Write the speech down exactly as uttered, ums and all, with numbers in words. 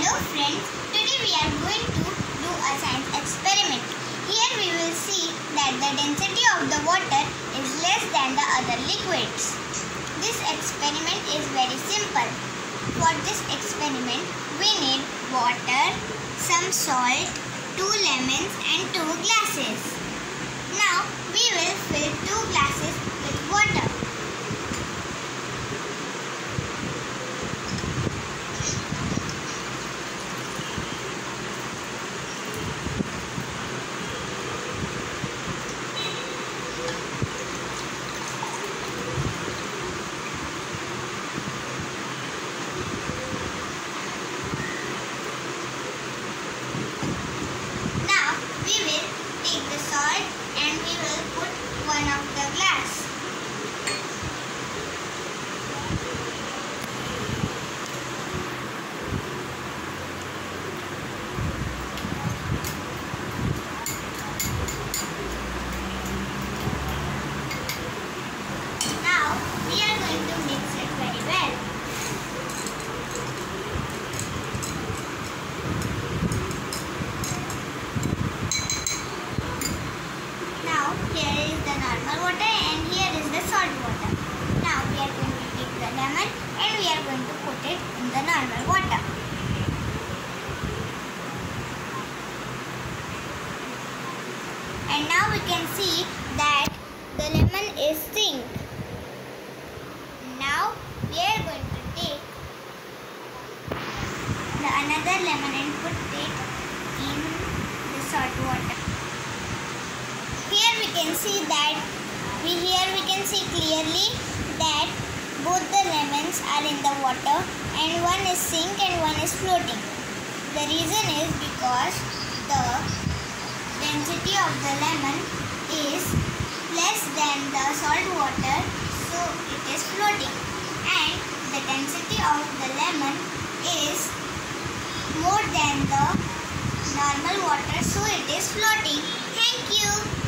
Hello friends, today we are going to do a science experiment. Here we will see that the density of the water is less than the other liquids. This experiment is very simple. For this experiment, we need water, some salt, two lemons and two glasses. Now we will fill two glasses with water. Take the salt and we will put one of the glass. Now we are going to mix it very well. Here is the normal water and here is the salt water. Now we are going to take the lemon and we are going to put it in the normal water. And now we can see that the lemon is sink. Now we are going to take the another lemon and put it in the salt water. Here we can see that we here we can see clearly that both the lemons are in the water and one is sink and one is floating. The reason is because the density of the lemon is less than the salt water, so it is floating, and the density of the lemon is more than the normal water, so it is floating. Thank you.